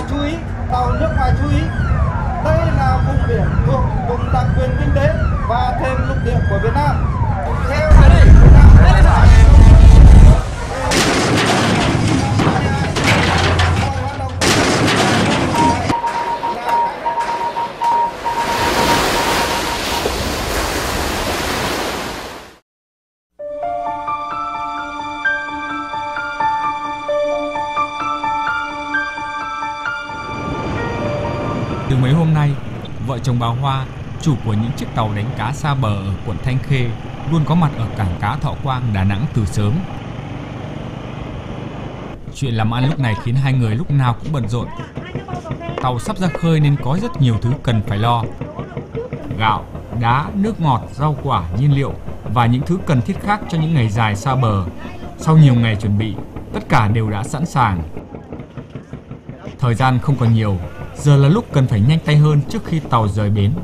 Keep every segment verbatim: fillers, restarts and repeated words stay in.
chú ý, tàu nước ngoài chú ý. Đây là vùng biển thuộc vùng đặc quyền kinh tế và thềm lục địa của Việt Nam. Theo từ mấy hôm nay, vợ chồng bà Hoa, chủ của những chiếc tàu đánh cá xa bờ ở quận Thanh Khê, luôn có mặt ở cảng cá Thọ Quang, Đà Nẵng từ sớm. Chuyện làm ăn lúc này khiến hai người lúc nào cũng bận rộn. Tàu sắp ra khơi nên có rất nhiều thứ cần phải lo. Gạo, đá, nước ngọt, rau quả, nhiên liệu và những thứ cần thiết khác cho những ngày dài xa bờ. Sau nhiều ngày chuẩn bị, tất cả đều đã sẵn sàng. Thời gian không còn nhiều, giờ là lúc cần phải nhanh tay hơn trước khi tàu rời bến.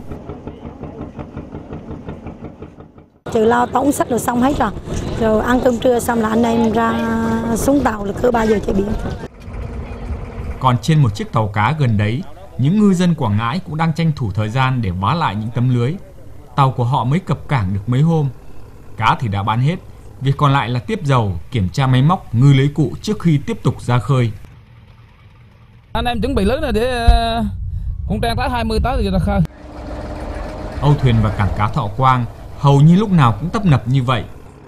Trừ lo tống sách rồi xong hết rồi. Rồi ăn cơm trưa xong là anh em ra xuống tàu là cứ ba giờ chạy biển. Còn trên một chiếc tàu cá gần đấy, những ngư dân Quảng Ngãi cũng đang tranh thủ thời gian để vá lại những tấm lưới. Tàu của họ mới cập cảng được mấy hôm. Cá thì đã bán hết, việc còn lại là tiếp dầu, kiểm tra máy móc, ngư lưới cụ trước khi tiếp tục ra khơi. Anh em chuẩn bị lưới này để con trang tới hai mươi tới thì ra khơi. Âu thuyền và cảng cá Thọ Quang hầu như lúc nào cũng tấp nập như vậy.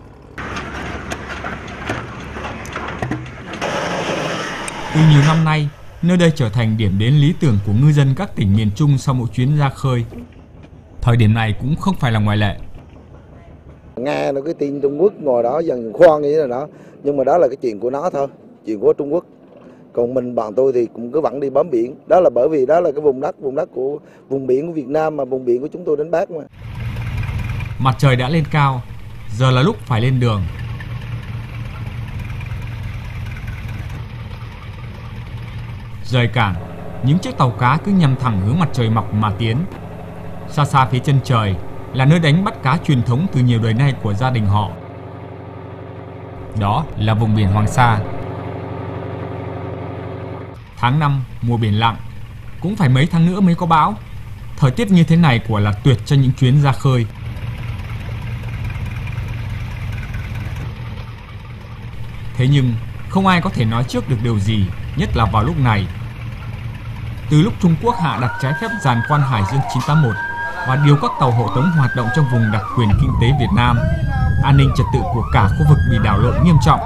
Từ nhiều năm nay, nơi đây trở thành điểm đến lý tưởng của ngư dân các tỉnh miền Trung sau mỗi chuyến ra khơi. Thời điểm này cũng không phải là ngoại lệ. Nghe nó cái tin Trung Quốc ngồi đó dần khoan như thế nào đó, nhưng mà đó là cái chuyện của nó thôi, chuyện của Trung Quốc. Còn mình bạn tôi thì cũng cứ vẫn đi bám biển. Đó là bởi vì đó là cái vùng đất, vùng đất của vùng biển của Việt Nam mà vùng biển của chúng tôi đánh bắt mà. Mặt trời đã lên cao, giờ là lúc phải lên đường. Rời cảng, những chiếc tàu cá cứ nhằm thẳng hướng mặt trời mọc mà tiến. Xa xa phía chân trời là nơi đánh bắt cá truyền thống từ nhiều đời nay của gia đình họ. Đó là vùng biển Hoàng Sa. Tháng năm, mùa biển lặng, cũng phải mấy tháng nữa mới có bão. Thời tiết như thế này quả là tuyệt cho những chuyến ra khơi. Thế nhưng, không ai có thể nói trước được điều gì, nhất là vào lúc này. Từ lúc Trung Quốc hạ đặt trái phép giàn khoan Hải Dương chín tám mốt và điều các tàu hộ tống hoạt động trong vùng đặc quyền kinh tế Việt Nam, an ninh trật tự của cả khu vực bị đảo lộn nghiêm trọng.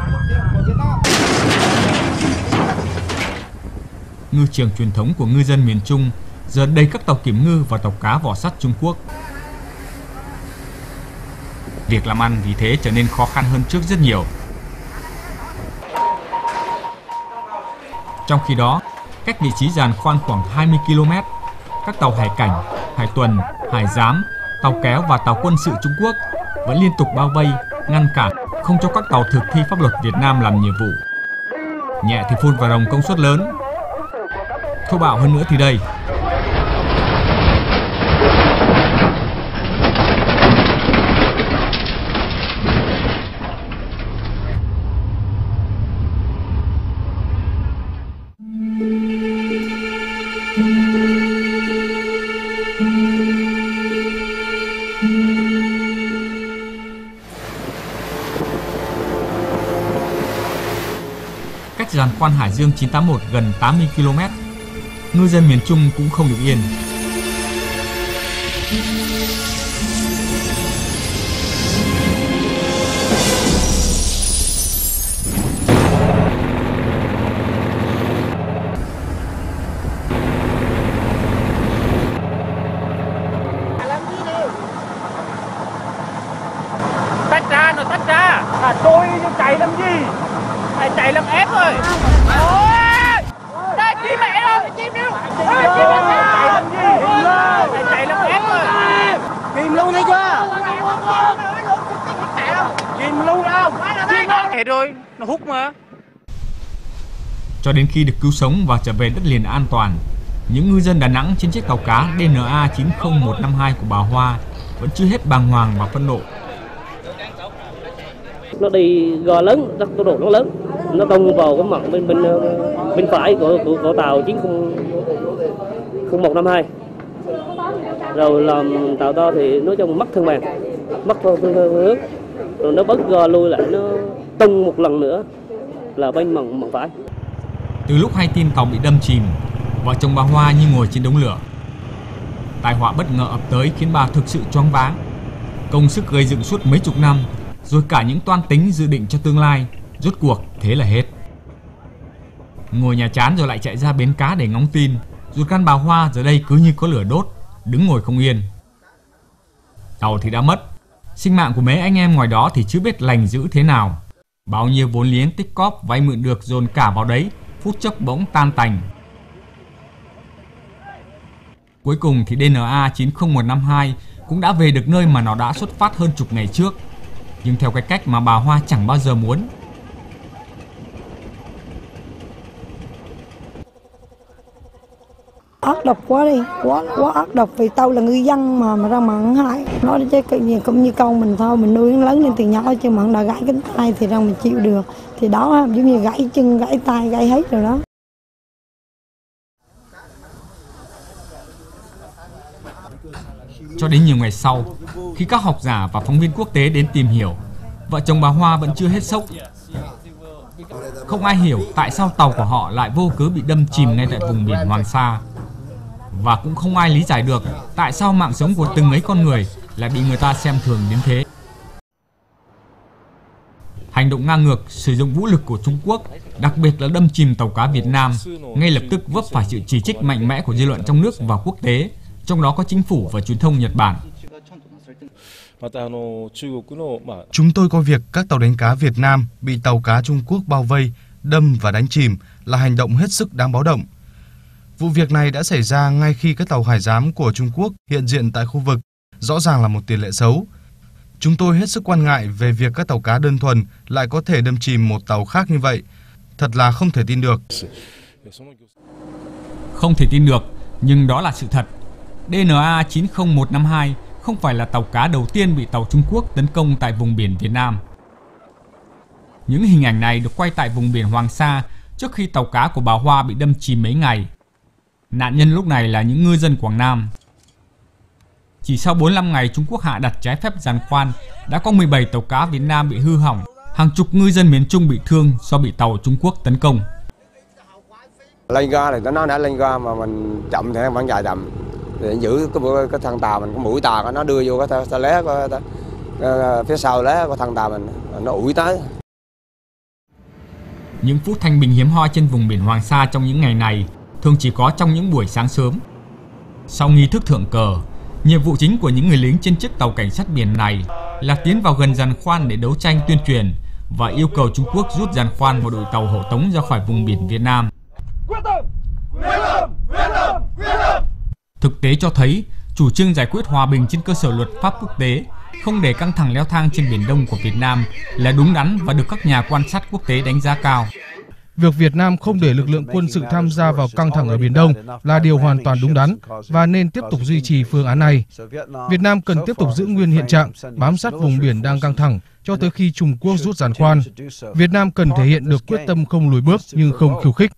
Ngư trường truyền thống của ngư dân miền Trung giờ đầy các tàu kiểm ngư và tàu cá vỏ sắt Trung Quốc. Việc làm ăn vì thế trở nên khó khăn hơn trước rất nhiều. Trong khi đó, cách vị trí giàn khoan khoảng hai mươi ki lô mét, các tàu hải cảnh, hải tuần, hải giám, tàu kéo và tàu quân sự Trung Quốc vẫn liên tục bao vây, ngăn cản, không cho các tàu thực thi pháp luật Việt Nam làm nhiệm vụ. Nhẹ thì phun vào rồng công suất lớn, thô bạo hơn nữa thì đây. Cách giàn khoan Hải Dương chín tám mốt gần tám mươi ki lô mét, ngư dân miền Trung cũng không được yên. Tách ra, nó tách ra. À, tôi chạy làm gì? Mày chạy làm ép rồi. Ôi! Đây, chi mẹ rồi, chim điêu. Ôi, chim điêu. Chạy làm gì? Mày chạy làm ép rồi. Chìm luôn thấy chưa? Chìm luôn không? Chìm luôn. Thế rồi, nó hút mà. Cho đến khi được cứu sống và trở về đất liền an toàn, những ngư dân Đà Nẵng trên chiếc tàu cá D N A chín không một năm hai của bà Hoa vẫn chưa hết bàng hoàng và phẫn nộ. Nó đi gò lớn, tốc độ nó lớn. nó tông vào cái mặt bên bên bên phải của của, của tàu chín không một năm hai, rồi làm tàu to thì nói chung mất thăng bằng, mất phương hướng, rồi nó bớt gò lui lại, nó tung một lần nữa là bên mặt mặt phải. Từ lúc hay tin tàu bị đâm chìm, vợ chồng bà Hoa như ngồi trên đống lửa. Tai họa bất ngờ ập tới khiến bà thực sự choáng váng. Công sức gây dựng suốt mấy chục năm, rồi cả những toan tính dự định cho tương lai, rốt cuộc thế là hết. Ngồi nhà chán rồi lại chạy ra bến cá để ngóng tin, ruột gan bà Hoa giờ đây cứ như có lửa đốt, đứng ngồi không yên. Tàu thì đã mất, sinh mạng của mấy anh em ngoài đó thì chưa biết lành dữ thế nào. Bao nhiêu vốn liếng tích cóp vay mượn được dồn cả vào đấy, phút chốc bỗng tan tành. Cuối cùng thì đê en a chín không một năm hai cũng đã về được nơi mà nó đã xuất phát hơn chục ngày trước, nhưng theo cái cách mà bà Hoa chẳng bao giờ muốn. Ác độc quá đi, quá quá ác độc, vì tao là ngư dân mà mà ra mà ăn hại. Nói chứ cũng như con mình thôi, mình nuôi nó lớn lên từ nhỏ chứ mà đã gãy cánh tay thì ra mình chịu được. Thì đó giống như gãy chân, gãy tay, gãy hết rồi đó. Cho đến nhiều ngày sau, khi các học giả và phóng viên quốc tế đến tìm hiểu, vợ chồng bà Hoa vẫn chưa hết sốc. Không ai hiểu tại sao tàu của họ lại vô cớ bị đâm chìm ngay tại vùng biển Hoàng Sa. Và cũng không ai lý giải được tại sao mạng sống của từng ấy con người lại bị người ta xem thường đến thế. Hành động ngang ngược, sử dụng vũ lực của Trung Quốc, đặc biệt là đâm chìm tàu cá Việt Nam, ngay lập tức vấp phải sự chỉ trích mạnh mẽ của dư luận trong nước và quốc tế, trong đó có chính phủ và truyền thông Nhật Bản. Chúng tôi coi việc các tàu đánh cá Việt Nam bị tàu cá Trung Quốc bao vây, đâm và đánh chìm là hành động hết sức đáng báo động. Vụ việc này đã xảy ra ngay khi các tàu hải giám của Trung Quốc hiện diện tại khu vực, rõ ràng là một tiền lệ xấu. Chúng tôi hết sức quan ngại về việc các tàu cá đơn thuần lại có thể đâm chìm một tàu khác như vậy. Thật là không thể tin được. Không thể tin được, nhưng đó là sự thật. đê en a chín không một năm hai không phải là tàu cá đầu tiên bị tàu Trung Quốc tấn công tại vùng biển Việt Nam. Những hình ảnh này được quay tại vùng biển Hoàng Sa trước khi tàu cá của bà Hoa bị đâm chìm mấy ngày. Nạn nhân lúc này là những ngư dân Quảng Nam. Chỉ sau bốn mươi lăm ngày Trung Quốc hạ đặt trái phép giàn khoan, đã có mười bảy tàu cá Việt Nam bị hư hỏng, hàng chục ngư dân miền Trung bị thương do bị tàu Trung Quốc tấn công. Lên ga thì nó đã lên ga mà mình chậm thì vẫn dài chậm. Để giữ cái, cái thân tàu mình, cái mũi tàu nó đưa vô cái ta lé cái, cái, cái, phía sau lé cái thân tàu mình nó ủi tới. Những phút thanh bình hiếm hoi trên vùng biển Hoàng Sa trong những ngày này thường chỉ có trong những buổi sáng sớm. Sau nghi thức thượng cờ, nhiệm vụ chính của những người lính trên chiếc tàu cảnh sát biển này là tiến vào gần giàn khoan để đấu tranh tuyên truyền và yêu cầu Trung Quốc rút giàn khoan và đội tàu hộ tống ra khỏi vùng biển Việt Nam. Thực tế cho thấy, chủ trương giải quyết hòa bình trên cơ sở luật pháp quốc tế, không để căng thẳng leo thang trên Biển Đông của Việt Nam là đúng đắn và được các nhà quan sát quốc tế đánh giá cao. Việc Việt Nam không để lực lượng quân sự tham gia vào căng thẳng ở Biển Đông là điều hoàn toàn đúng đắn và nên tiếp tục duy trì phương án này. Việt Nam cần tiếp tục giữ nguyên hiện trạng, bám sát vùng biển đang căng thẳng cho tới khi Trung Quốc rút giàn khoan. Việt Nam cần thể hiện được quyết tâm không lùi bước nhưng không khiêu khích.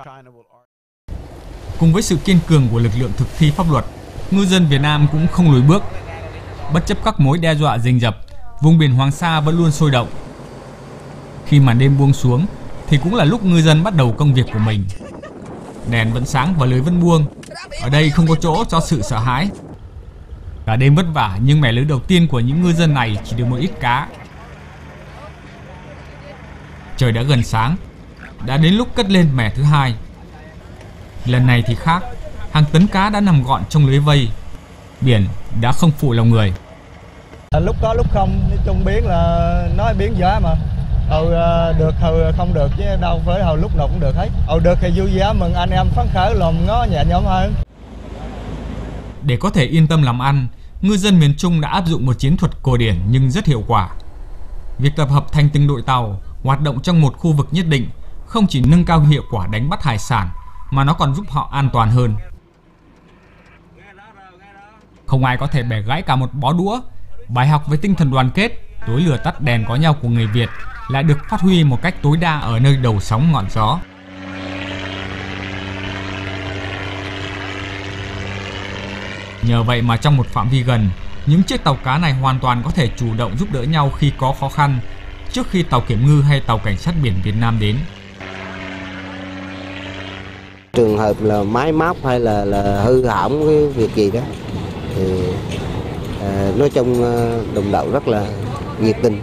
Cùng với sự kiên cường của lực lượng thực thi pháp luật, ngư dân Việt Nam cũng không lùi bước. Bất chấp các mối đe dọa rình rập, vùng biển Hoàng Sa vẫn luôn sôi động. Khi màn đêm buông xuống, thì cũng là lúc ngư dân bắt đầu công việc của mình. Đèn vẫn sáng và lưới vẫn buông. Ở đây không có chỗ cho sự sợ hãi. Cả đêm vất vả nhưng mẻ lưới đầu tiên của những ngư dân này chỉ được một ít cá. Trời đã gần sáng, đã đến lúc cất lên mẻ thứ hai. Lần này thì khác, hàng tấn cá đã nằm gọn trong lưới vây. Biển đã không phụ lòng người. Lúc có lúc không, trong biển là nói biển giá mà. Hồi được, hồi không được chứ đâu phải hồi lúc nào cũng được hết. Hồi được thì vui vẻ mừng anh em phấn khởi làm ngó nhẹ nhõm hơn. Để có thể yên tâm làm ăn, ngư dân miền Trung đã áp dụng một chiến thuật cổ điển nhưng rất hiệu quả. Việc tập hợp thành từng đội tàu, hoạt động trong một khu vực nhất định không chỉ nâng cao hiệu quả đánh bắt hải sản mà nó còn giúp họ an toàn hơn. Không ai có thể bẻ gãy cả một bó đũa. Bài học với tinh thần đoàn kết, tối lửa tắt đèn có nhau của người Việt lại được phát huy một cách tối đa ở nơi đầu sóng ngọn gió. Nhờ vậy mà trong một phạm vi gần, những chiếc tàu cá này hoàn toàn có thể chủ động giúp đỡ nhau khi có khó khăn, trước khi tàu kiểm ngư hay tàu cảnh sát biển Việt Nam đến. Trường hợp là máy móc hay là, là hư hỏng cái việc gì đó thì à, nói chung đồng đội rất là nhiệt tình.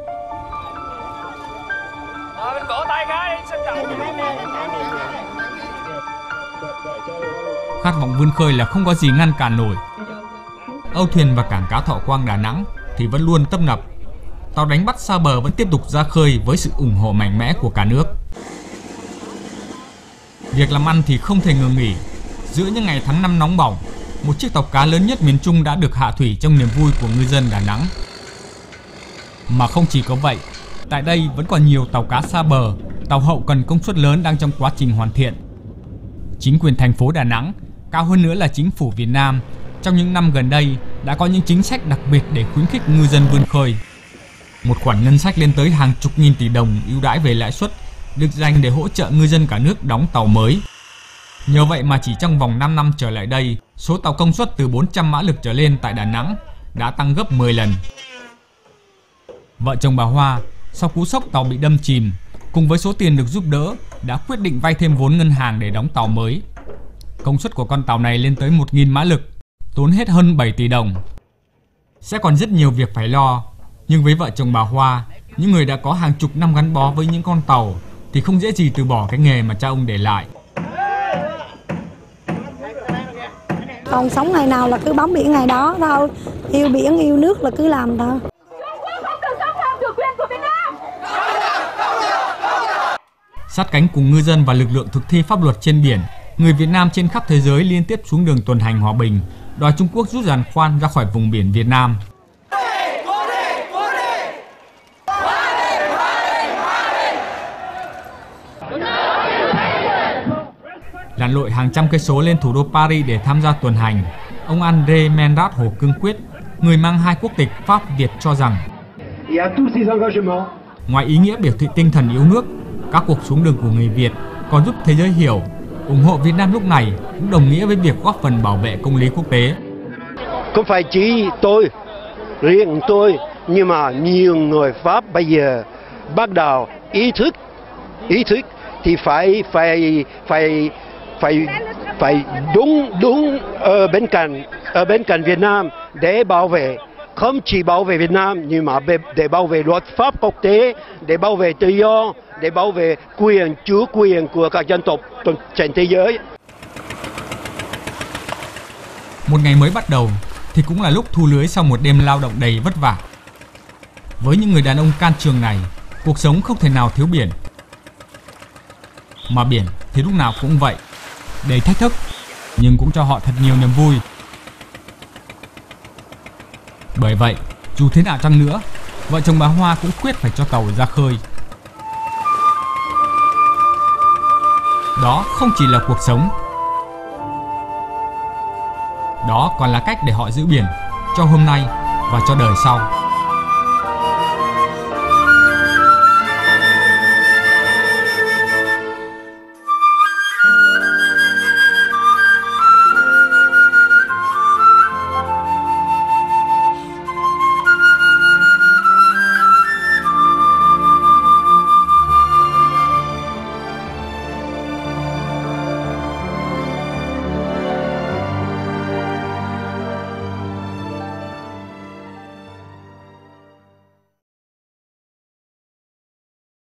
Khát vọng vươn khơi là không có gì ngăn cản nổi. Âu thuyền và cảng cá Thọ Quang Đà Nẵng thì vẫn luôn tấp nập. Tàu đánh bắt xa bờ vẫn tiếp tục ra khơi với sự ủng hộ mạnh mẽ của cả nước. Việc làm ăn thì không thể ngừng nghỉ. Giữa những ngày tháng năm nóng bỏng, một chiếc tàu cá lớn nhất miền Trung đã được hạ thủy trong niềm vui của ngư dân Đà Nẵng. Mà không chỉ có vậy, tại đây vẫn còn nhiều tàu cá xa bờ, tàu hậu cần công suất lớn đang trong quá trình hoàn thiện. Chính quyền thành phố Đà Nẵng, cao hơn nữa là chính phủ Việt Nam, trong những năm gần đây đã có những chính sách đặc biệt để khuyến khích ngư dân vươn khơi. Một khoản ngân sách lên tới hàng chục nghìn tỷ đồng ưu đãi về lãi suất được dành để hỗ trợ ngư dân cả nước đóng tàu mới. Nhờ vậy mà chỉ trong vòng năm năm trở lại đây, số tàu công suất từ bốn trăm mã lực trở lên tại Đà Nẵng đã tăng gấp mười lần. Vợ chồng bà Hoa, sau cú sốc tàu bị đâm chìm, cùng với số tiền được giúp đỡ, đã quyết định vay thêm vốn ngân hàng để đóng tàu mới. Công suất của con tàu này lên tới một nghìn mã lực, tốn hết hơn bảy tỷ đồng. Sẽ còn rất nhiều việc phải lo, nhưng với vợ chồng bà Hoa, những người đã có hàng chục năm gắn bó với những con tàu, thì không dễ gì từ bỏ cái nghề mà cha ông để lại. Còn sống ngày nào là cứ bám biển ngày đó thôi, yêu biển yêu nước là cứ làm thôi. Sát cánh cùng ngư dân và lực lượng thực thi pháp luật trên biển, người Việt Nam trên khắp thế giới liên tiếp xuống đường tuần hành hòa bình, đòi Trung Quốc rút giàn khoan ra khỏi vùng biển Việt Nam. Lặn lội hàng trăm cây số lên thủ đô Paris để tham gia tuần hành, ông André Mendat Hồ Cương Quyết, người mang hai quốc tịch Pháp Việt cho rằng, ngoài ý nghĩa biểu thị tinh thần yêu nước, các cuộc xuống đường của người Việt còn giúp thế giới hiểu, ủng hộ Việt Nam lúc này cũng đồng nghĩa với việc góp phần bảo vệ công lý quốc tế. Không phải chỉ tôi, riêng tôi, nhưng mà nhiều người Pháp bây giờ bắt đầu ý thức, ý thức thì phải phải phải phải phải đúng đúng ở bên cạnh ở bên cạnh Việt Nam để bảo vệ, không chỉ bảo vệ Việt Nam nhưng mà để bảo vệ luật pháp quốc tế, để bảo vệ tự do, để bảo vệ quyền chủ quyền của các dân tộc trên thế giới. Một ngày mới bắt đầu thì cũng là lúc thu lưới sau một đêm lao động đầy vất vả. Với những người đàn ông can trường này, cuộc sống không thể nào thiếu biển. Mà biển thì lúc nào cũng vậy, đầy thách thức, nhưng cũng cho họ thật nhiều niềm vui. Bởi vậy, dù thế nào chăng nữa, vợ chồng bà Hoa cũng quyết phải cho tàu ra khơi. Đó không chỉ là cuộc sống, đó còn là cách để họ giữ biển cho hôm nay và cho đời sau.